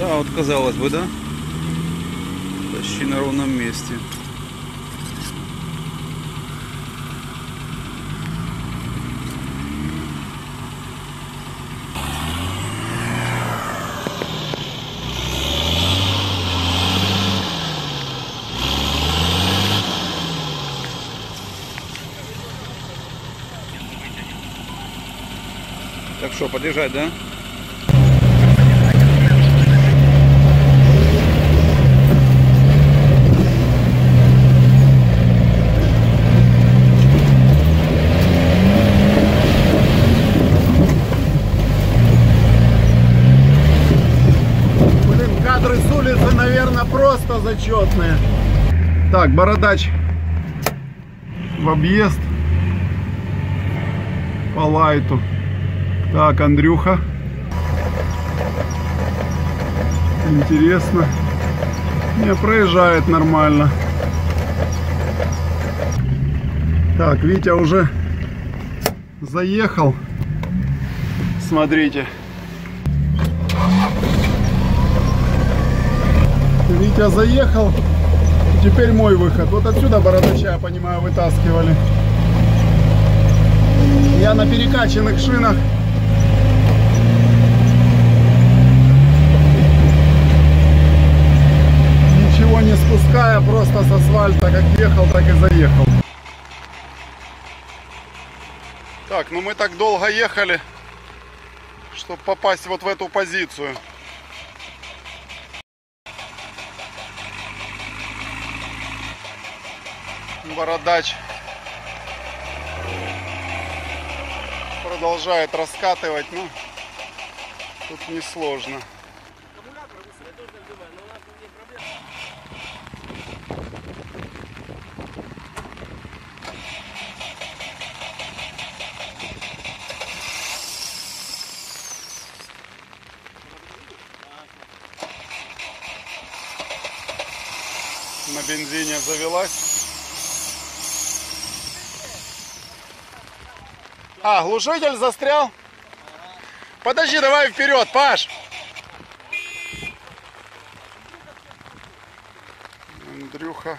Да, вот казалось бы, да? Почти на ровном месте. Так что, подъезжать, да? Блин, кадры с улицы, наверное, просто зачетные. Так, Бородач в объезд по лайту. Так, Андрюха. Интересно. Не, проезжает нормально. Так, Витя уже заехал. Смотрите. Витя заехал. Теперь мой выход. Вот отсюда Бородача, я понимаю, вытаскивали. Я на перекачанных шинах. Ничего не спуская, просто с асфальта как ехал, так и заехал. Так, ну мы так долго ехали, чтобы попасть вот в эту позицию. Бородач продолжает раскатывать, но тут несложно. На бензине завелась. А, глушитель застрял? Подожди, давай вперед, Паш! Андрюха.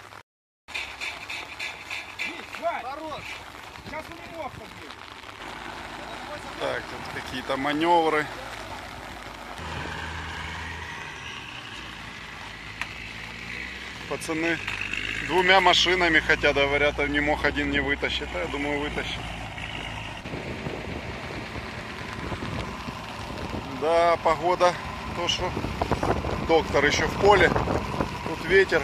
Так, тут какие-то маневры. Пацаны двумя машинами, хотя говорят, не мог один не вытащить. А я думаю, вытащит. Да, погода, то что доктор еще в поле, тут ветер.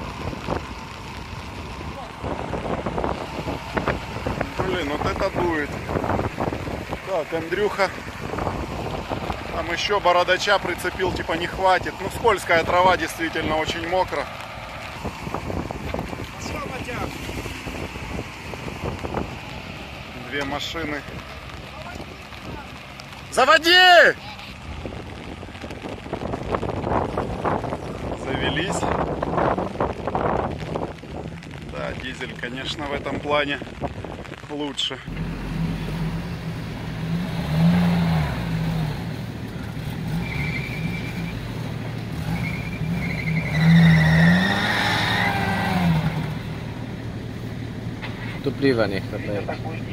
Блин, вот это дует. Так, Андрюха там еще Бородача прицепил, типа не хватит. Ну, скользкая трава, действительно очень мокро. Две машины. Заводи! Завелись. Да, дизель, конечно, в этом плане лучше. Топлива не хватает.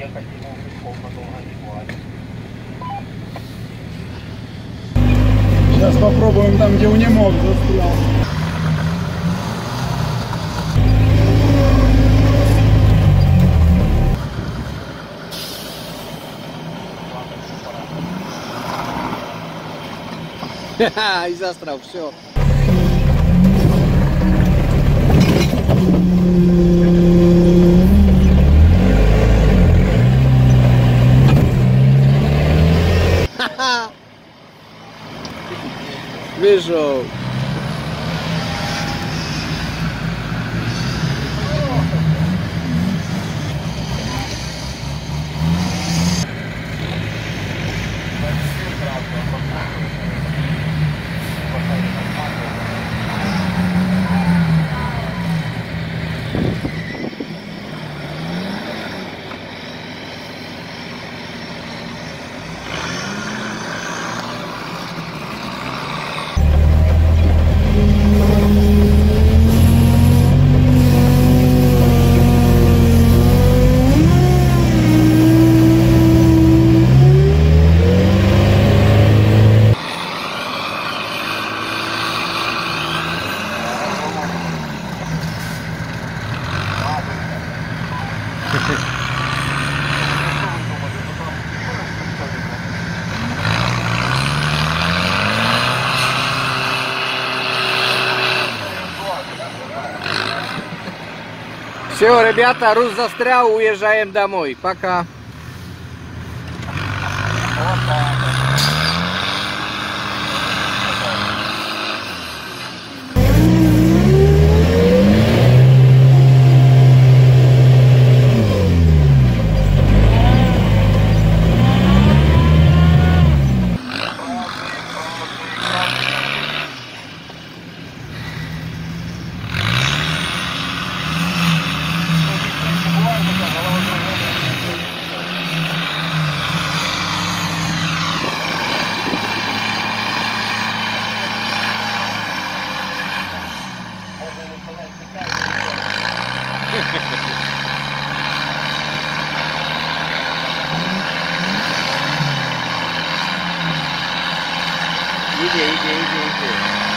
Сейчас попробуем там, где унемог застрял. Ха-ха, и застрял, все. Вижу. Все, ребята, Рус застрял, уезжаем домой. Пока. Иди.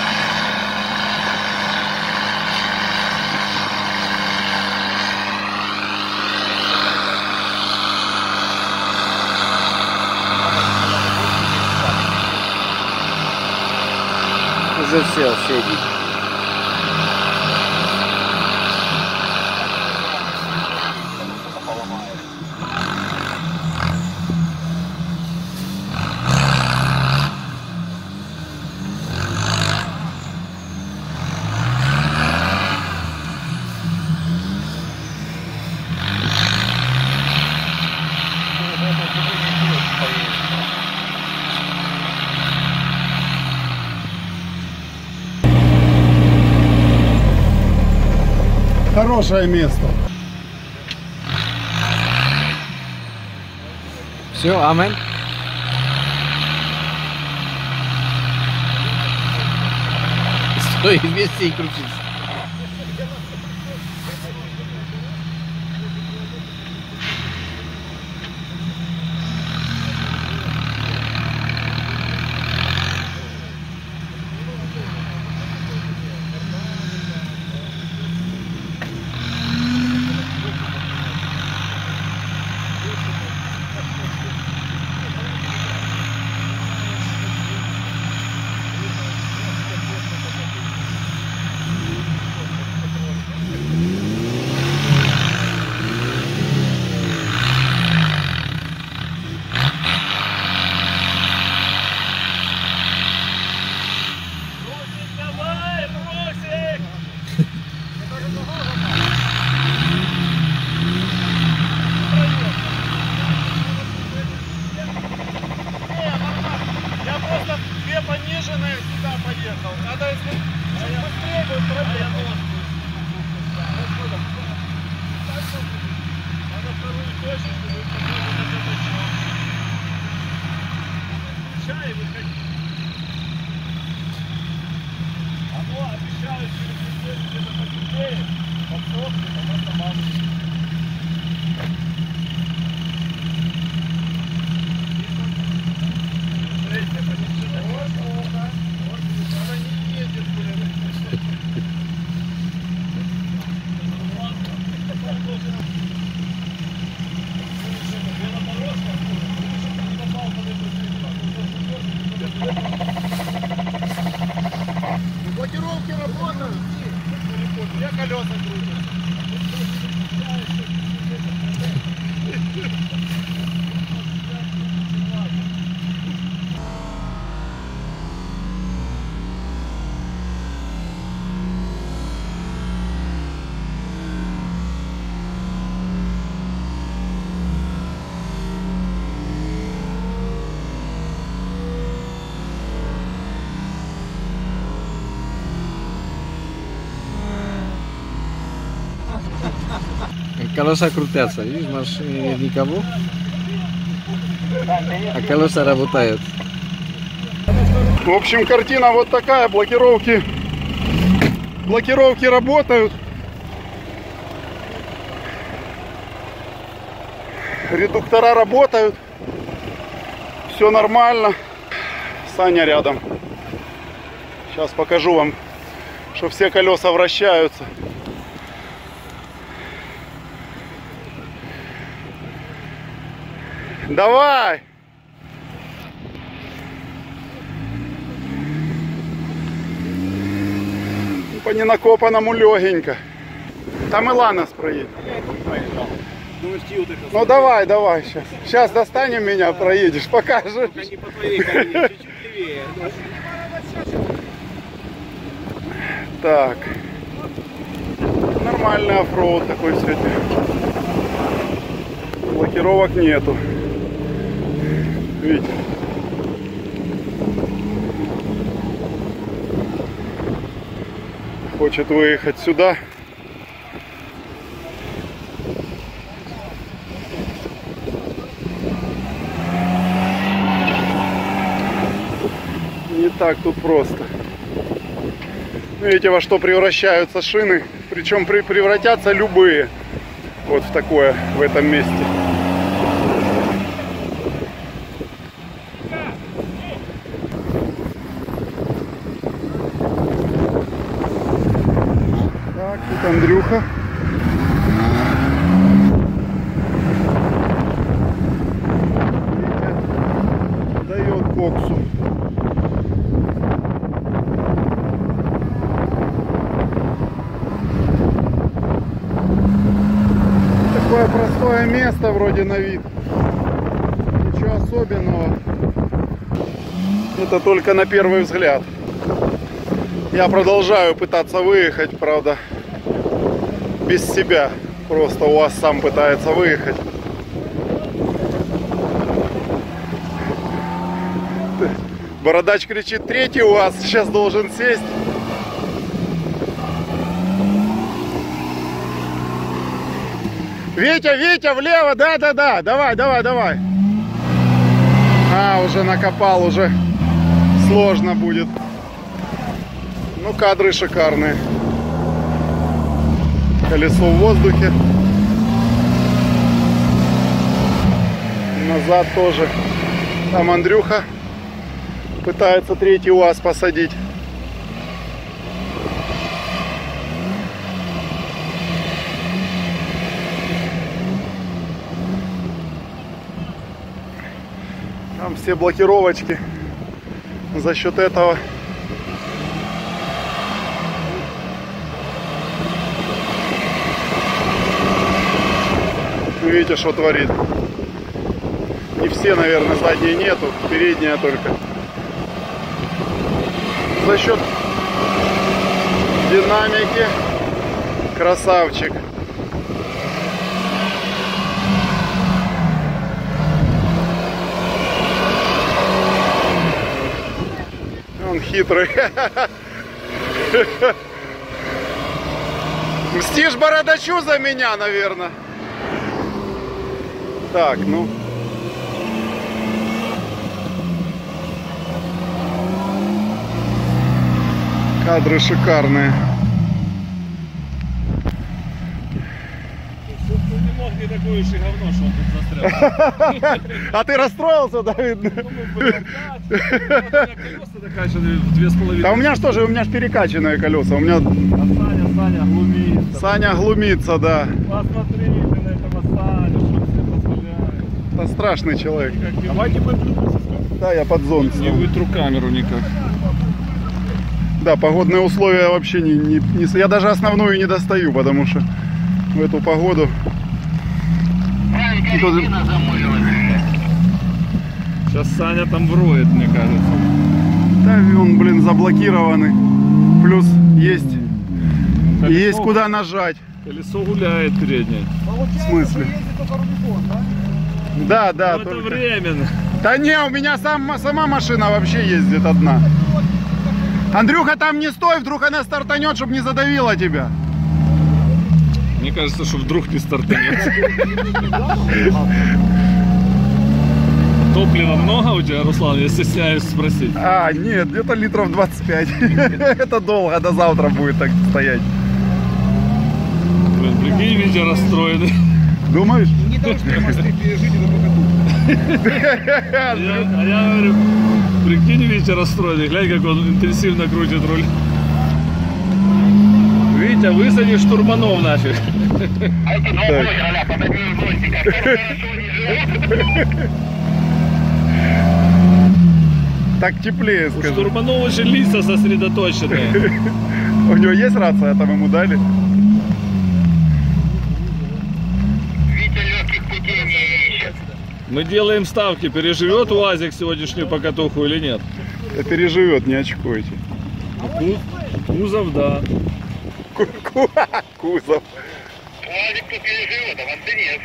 Уже все иди. Хорошее место. Все, амен. Стой вместе и крутись. Пониженные сюда поехал. Надо, если быстрее будет проблема. Надо вторую точку включай и выходи. Оно обещает через неделю где-то потеплее, подсохнет, оно сама. Блокировки работают. Где колеса крутят? Колеса крутятся, видишь, в машине нет никого, а колеса работают. В общем, картина вот такая. Блокировки работают. Редуктора работают. Все нормально. Саня рядом. Сейчас покажу вам, что все колеса вращаются. Давай! По ненакопанному легенько. Там Иланос проедет. Думаешь, Киев так Ну давай, давай, сейчас. Сейчас достанем меня, проедешь, покажешь. не по твоей колее, чуть-чуть левее. Так. Нормальный оффроуд такой сегодня. Блокировок нету. Видите? Хочет выехать сюда. Не так тут просто. Видите, во что превращаются шины. Причем превратятся любые. Вот в такое, в этом месте. Так, тут Андрюха. Видите, дает коксу. Такое простое место вроде на вид. Ничего особенного. Это только на первый взгляд. Я продолжаю пытаться выехать, правда, без себя. Просто УАЗ сам пытается выехать. Бородач кричит: третий УАЗ сейчас должен сесть. Витя, Витя, влево, да-да-да, давай, давай, давай. А, уже накопал, уже сложно будет. Ну, кадры шикарные. Колесо в воздухе. Назад тоже. Там Андрюха пытается третий УАЗ посадить. Там все блокировочки. За счет этого видите, что творит. Не все, наверное, задние нету, передняя только. За счет динамики красавчик. Он хитрый. Мстишь бородачу за меня, наверное. Так, ну. Кадры шикарные. Не мог не такое уж и говно, что он тут застрял. А ты расстроился, да, видно? Да у меня что же, у меня ж перекачанные колеса. У меня Саня глумится. Саня глумится, да. Посмотри ты на этого Саню, что он себе позволяет. Это страшный человек. Давайте вытрутся. Да, я под зонт. Не вытру камеру никак. Да, погодные условия вообще не... Я даже основную не достаю, потому что в эту погоду... Сейчас Саня там вроет, мне кажется. Да, он, блин, заблокированный. Плюс есть... Есть куда нажать. Колесо гуляет переднее. В смысле? Да, да. Но это только... временно. Да не, у меня сама машина вообще ездит одна. Андрюха, там не стой, вдруг она стартанет, чтобы не задавила тебя. Мне кажется, что вдруг не стартанет. Топлива много у тебя, Руслан? Я стесняюсь спросить. А, нет, где-то литров 25. Это долго, до завтра будет так стоять. Блин, прикинь, Витя расстроенный. Думаешь? Не должны мосты пережить это покату. А я говорю, прикинь, Витя расстроенный. Глянь, как он интенсивно крутит руль. Витя, высади штурманов нафиг. Так теплее, У скажи. штурманов очень лица сосредоточенные. У него есть рация, там ему дали? Мы делаем ставки, переживет УАЗик сегодняшнюю покатуху или нет. Да переживет, не очкуйте. Кузов, да. Кузов. УАЗик-то переживет, а вот нет.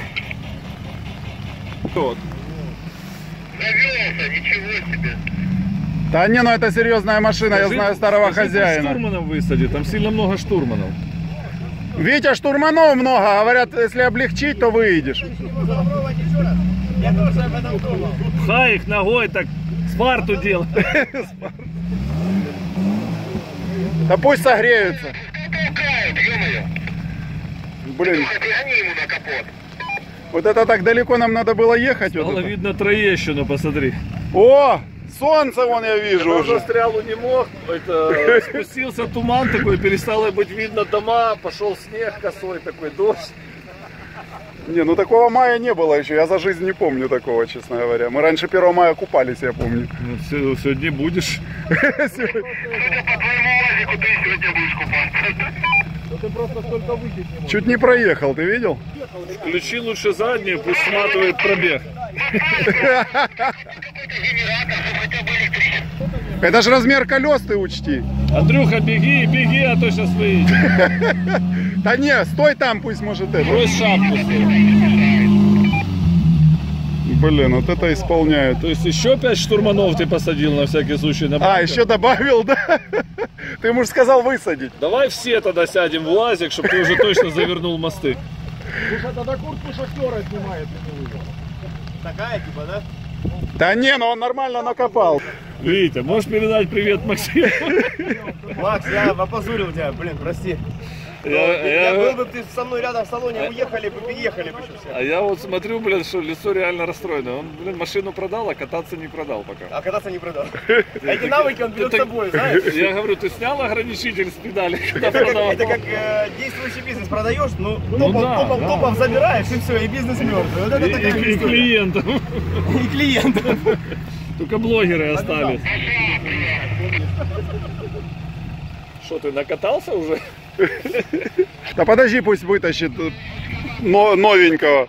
Вот. Завелся, ничего себе. Да не, ну это серьезная машина, я знаю старого хозяина. Штурманов высади, там сильно много штурманов. Витя, штурманов много, говорят, если облегчить, то выйдешь. Я тоже об этом думал. Пхай их ногой, так спарту делай. Да пусть согреются. Толкают, ё-моё. Блин, Гони ему на капот. вот это так далеко нам надо было ехать. Вот Стало это. видно Троещину, посмотри. О, солнце вон я вижу Он уже. застрял не мог, это, спустился туман такой, перестало быть видно дома, пошел снег косой такой, дождь. Не, ну такого мая не было еще, я за жизнь не помню такого, честно говоря. Мы раньше 1 мая купались, я помню. Ну, сегодня будешь. Судя по твоему УАЗику, ты сегодня будешь купаться. Ну ты просто столько выпить не можешь. Чуть не проехал, ты видел? Включи лучше заднюю, пусть сматывает пробег. Какой-то генератор, ну хотя бы электричество. Это же размер колес, ты учти. Андрюха, беги, беги, а то сейчас выйдешь. Да не, стой там, пусть может это. Брось шапку. Блин, вот это исполняет. То есть еще 5 штурманов ты посадил на всякий случай на А, банках? еще добавил, да? Ты ему же сказал высадить. Давай все тогда сядем в УАЗик, чтобы ты уже точно завернул мосты. Слушай, тогда куртку шофера снимает, если выйдет. Такая типа, да? Да не, ну он нормально накопал. Витя, можешь передать привет Максиму? Макс, я опозорил тебя, блин, прости. Я был бы ты со мной рядом в салоне, уехали бы, переехали бы все. А я вот смотрю, блин, что лицо реально расстроено. Он, блин, машину продал, а кататься не продал пока. А кататься не продал. Эти навыки он берет с собой, знаешь? Я говорю, ты снял ограничитель с педали, когда продавал? Это как действующий бизнес продаешь, ну да, да. топов забираешь и все, и бизнес мертвый. Вот это такая И история. клиентов. И клиентов. Только блогеры остались. Что, ты накатался уже? Да подожди, пусть вытащит новенького.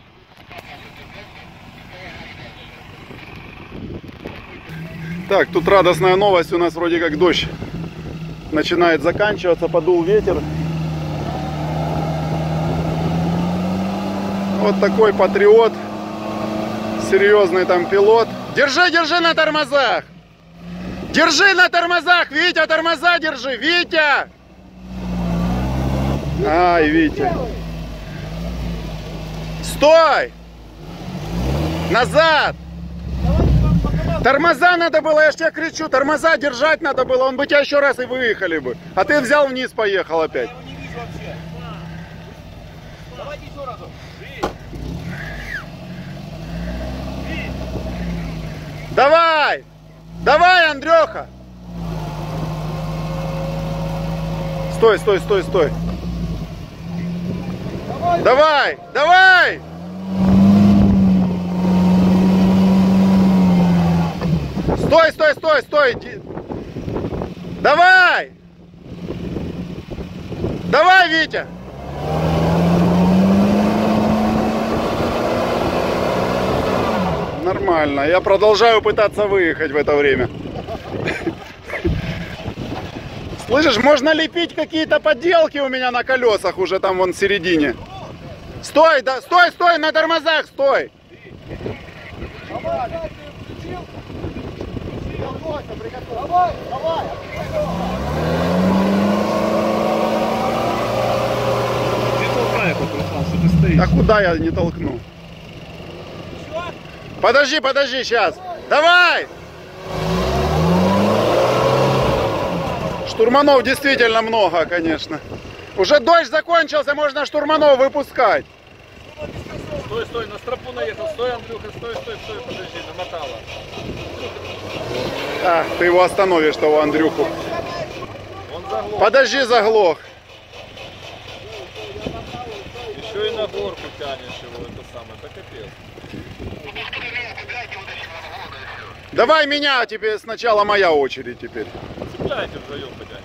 Так, тут радостная новость, у нас вроде как дождь начинает заканчиваться, подул ветер. Вот такой патриот, серьезный там пилот. Держи, держи на тормозах! Держи на тормозах, Витя, тормоза держи, Витя! Ай, Витя. Стой! Назад! Тормоза надо было, я ж тебе кричу, тормоза держать надо было, он бы тебя еще раз и выехали бы. А ты взял вниз, поехал опять. Не вижу вообще. Давайте еще разок. Давай! Давай, Андрюха! Стой, стой, стой, стой. Давай! Давай! Стой, стой, стой, стой! Давай! Давай, Витя! Нормально. Я продолжаю пытаться выехать в это время. Слышишь, можно лепить какие-то подделки у меня на колесах уже там вон в середине. Стой, да, стой, стой, на тормозах, стой. Давай, давай. Ты толкай, Руслан, что ты стоишь? А куда я не толкну? Подожди, подожди, сейчас. Давай! Штурманов действительно много, конечно. Уже дождь закончился, можно штурманов выпускать. Стой, стой, на стропу наехал. Стой, Андрюха, стой, стой, стой, подожди, намотала. А, ты его остановишь, того Андрюху. Он заглох. Подожди, заглох. Еще и на горку тянешь его, это самое, это капец. Давай меня, тебе сначала моя очередь теперь. Цепляйте вдвоем, потянем.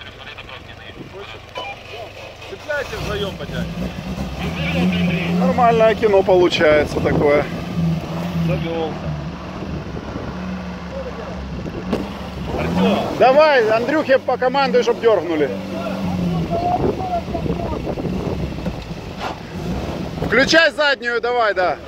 Цепляйте вдвоем, потянем. Нормальное кино получается такое. Завелся. Артем, Давай, Андрюхе по команде, чтоб дергнули. Включай заднюю, давай, да.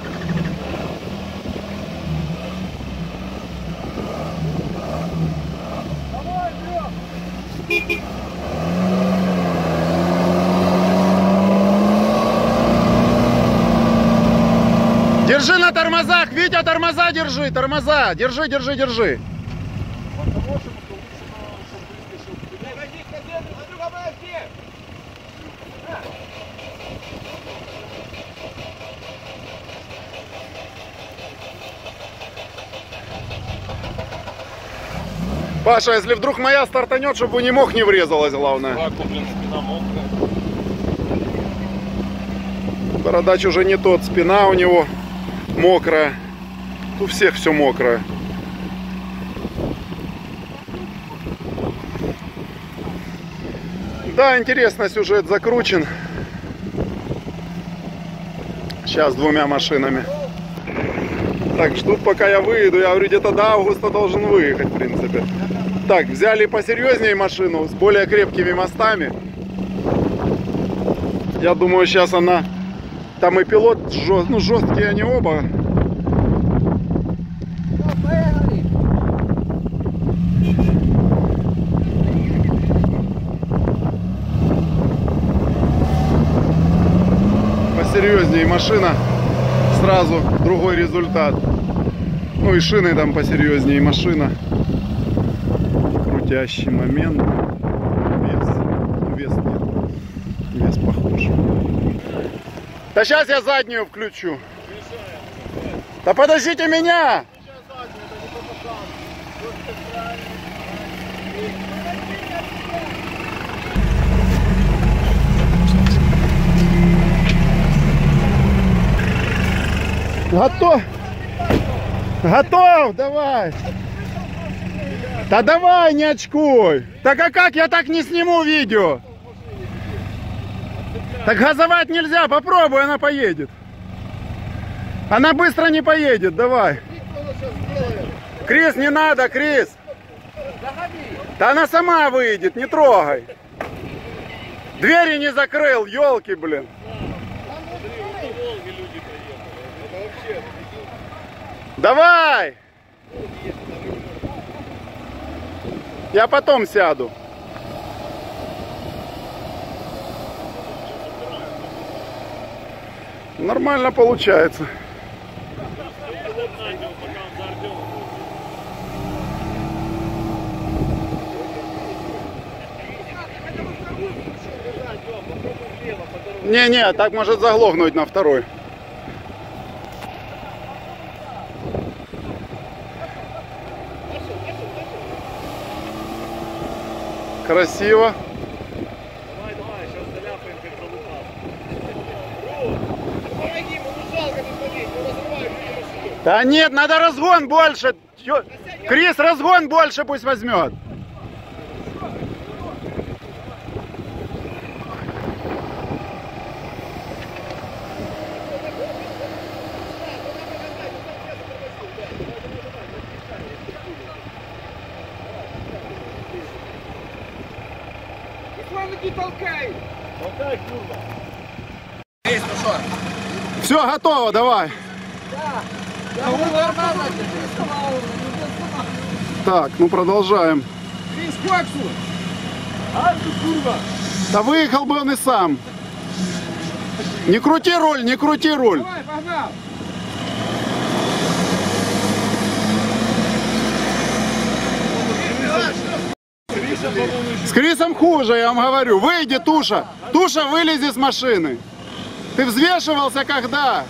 Держи на тормозах, Витя, тормоза держи, тормоза, держи, держи, держи. Паша, если вдруг моя стартанет, чтобы не мог не врезалась, главное. блин, спина мокрая. Бородач уже не тот, спина у него мокрая. У всех все мокрое. Да, интересно, сюжет закручен. Сейчас двумя машинами. Так, ждут, пока я выеду. Я говорю, где-то до августа должен выехать, в принципе. Так, взяли посерьезнее машину с более крепкими мостами. Я думаю, сейчас она... Там и пилот, ну, жесткие они оба. Посерьезнее машина, сразу другой результат. Ну и шины там посерьезнее машина. Крутящий момент. Вес нет. Вес похож. Да сейчас я заднюю включу. Да подождите меня! Готов? Готов, давай. Да давай, не очкуй. Так а как я так не сниму видео? Так газовать нельзя, попробуй, она поедет. Она быстро не поедет, давай. Крис, не надо, Крис. Да она сама выйдет, не трогай. Двери не закрыл, елки, блин. Давай! Я потом сяду. Нормально получается. Не-не, так может заглохнуть на второй. Красиво. Давай, давай, сейчас заляпаем, как залупал. Помоги ему, ну жалко не смотреть, мы разрываем машину. Да нет, надо разгон больше. Крис, разгон больше пусть возьмет. Толкай, курва. Все, готово, давай. Так, ну продолжаем. Да выехал бы он и сам. Не крути руль, не крути руль. Давай, погнал. С Крисом хуже, я вам говорю. Выйди, Туша. Туша, вылези с машины. Ты взвешивался когда?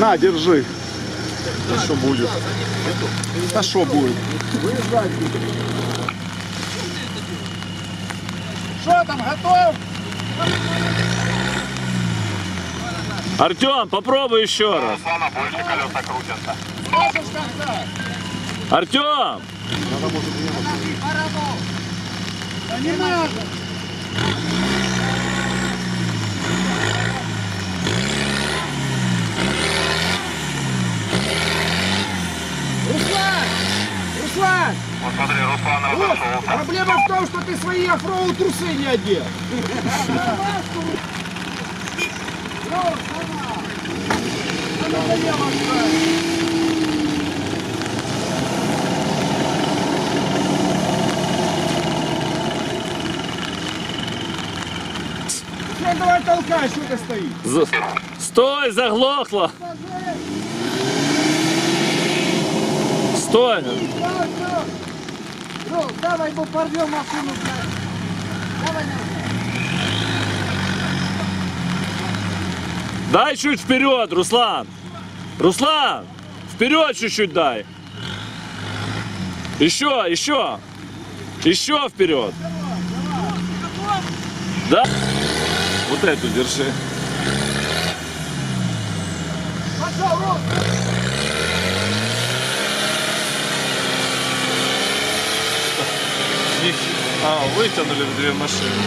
На, держи. Ну что будет? А что будет? Что там, готов? Артем, попробуй еще раз. Руслана больше колеса крутятся. Скажешь когда? Артем! Да не надо. Руслан! Руслан! Вот смотри, Руслан разошелся. Проблема в том, что ты свои оффроуд трусы не одел. Давай толкай, что ты стоишь? Стой, заглохло! Стой! Давай, мы порвем машину. Давай, Дай чуть вперед, Руслан! Руслан! Вперед чуть-чуть дай! Еще, еще! Еще вперед! Да? Вот эту держи. пошел, Ром! Вытянули в две машины.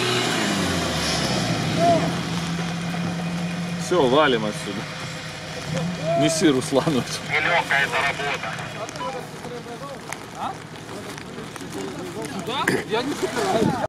Все, валим отсюда. Неси Руслану. Нелегкая эта работа.